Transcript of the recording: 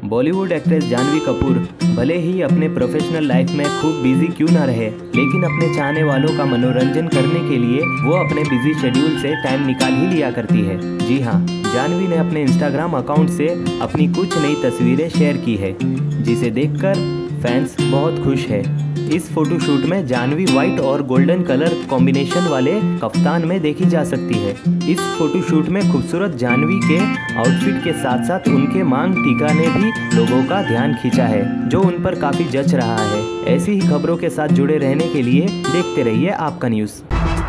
Bollywood actress Janhvi Kapoor भले ही अपने professional life में खूब बिजी क्यों ना रहे, लेकिन अपने चाहने वालों का मनोरंजन करने के लिए वो अपने बिजी शेड्यूल से टाइम निकाल ही लिया करती है। जी हाँ, जानवी ने अपने इंस्टाग्राम अकाउंट से अपनी कुछ नई तस्वीरें शेयर की है, जिसे देखकर फैंस बहुत खुश है। इस फोटोशूट में जानवी व्हाइट और गोल्डन कलर कॉम्बिनेशन वाले कफ्तान में देखी जा सकती है। इस फोटोशूट में खूबसूरत जानवी के आउटफिट के साथ साथ उनके मांग टीका ने भी लोगों का ध्यान खींचा है, जो उन पर काफी जच रहा है। ऐसी ही खबरों के साथ जुड़े रहने के लिए देखते रहिए आपका न्यूज़।